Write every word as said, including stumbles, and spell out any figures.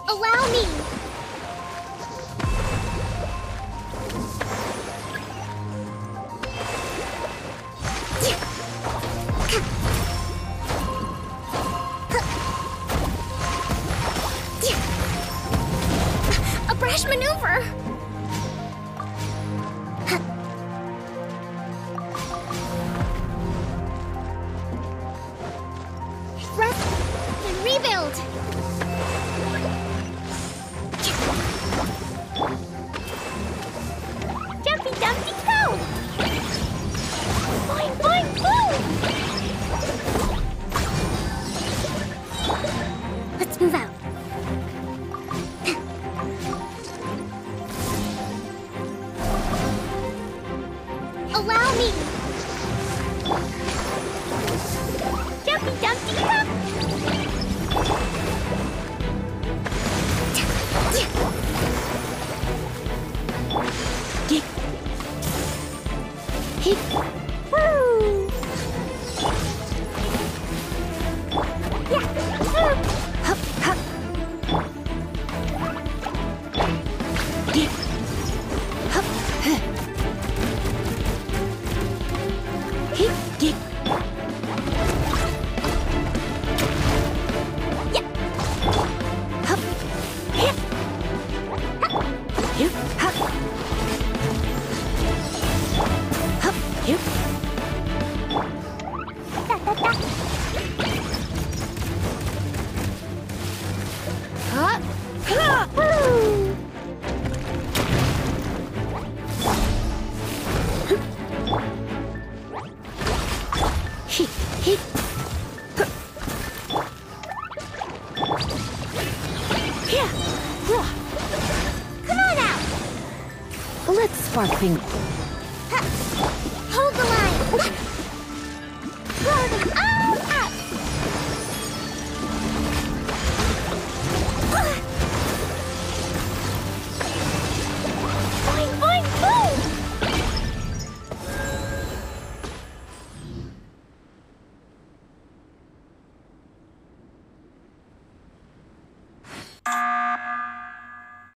Allow me! A brash maneuver! Rest and rebuild! Jumpy Dumpty go! Boing boing boom! Let's move out. Allow me! Jumpy Dumpty Hop! Get! Hit! Woo! Yeah! Hop! Hop! Get! Hop! Huh! Hit! Get! Yeah! Hop! Hit! Hop! Hip! Hop! Hop! Hip! Da da da! Hop! Ha! Woo! Hit! Hit! Yeah! Come on out! Let's spark things.